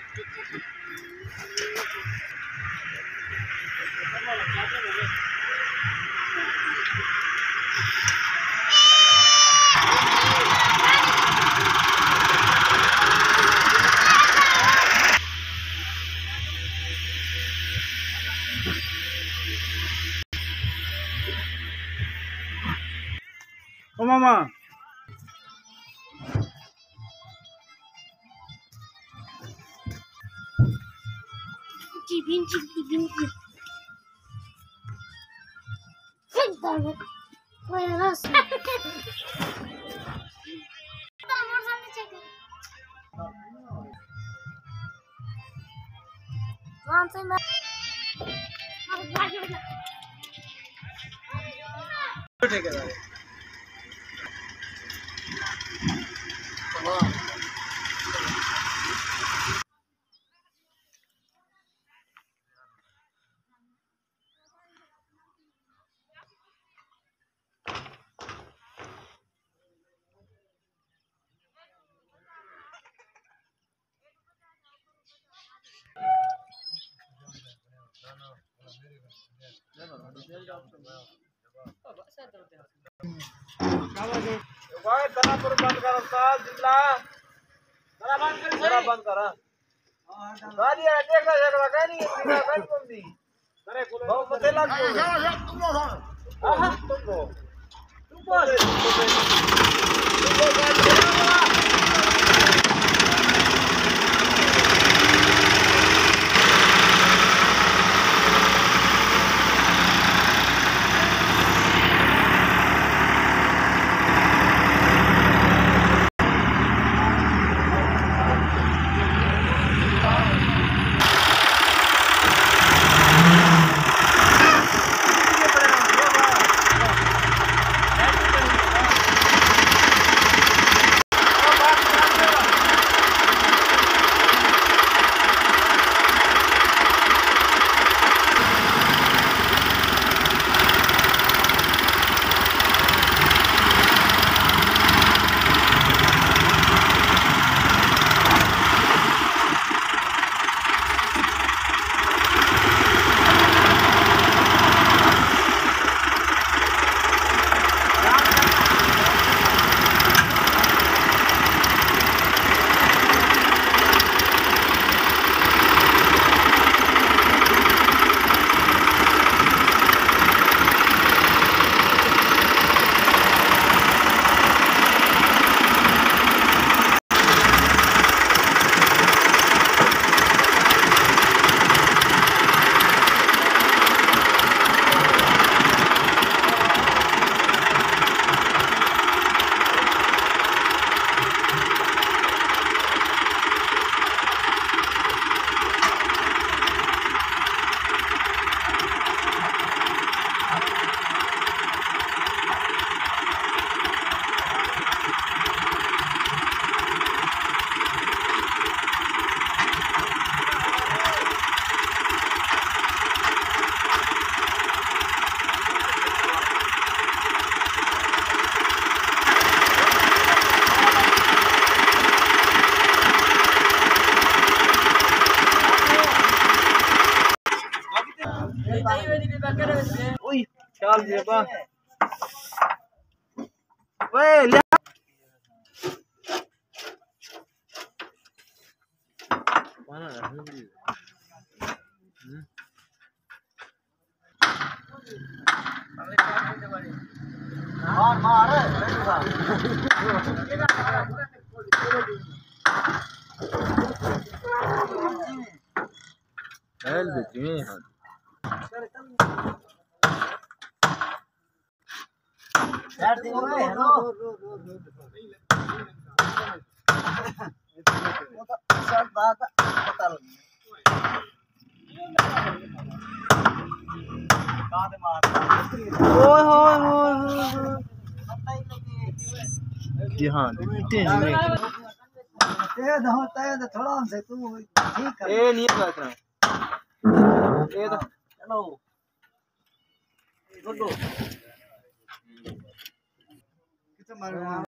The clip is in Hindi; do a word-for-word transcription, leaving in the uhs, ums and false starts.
ओ मामा Cibin cibin cibin. Fentar. Whereas. Tamar sampai cek. Tuan saya mau. Harus lagi udah. ठीक है भाई तना पर बंद कर उस्ताद जिंदा जरा बंद कर जरा बंद कर गाड़ी है देख ले जरा गाड़ी है गाड़ी कौन दी अरे बहुत मथे लग गए तुम लो हां तुम लो तुम बोल तुम बोल Uy, ख्याल ये बा वे ले mana मार मार हेल बेटी यार देखो हेलो वो तो सब बात पता लगी कांदे मार ओए होए होए जी हां ते दो ते थोड़ा से तू ठीक कर ए नहीं बात रहा ए तो हेलो गुड्डू कितना मार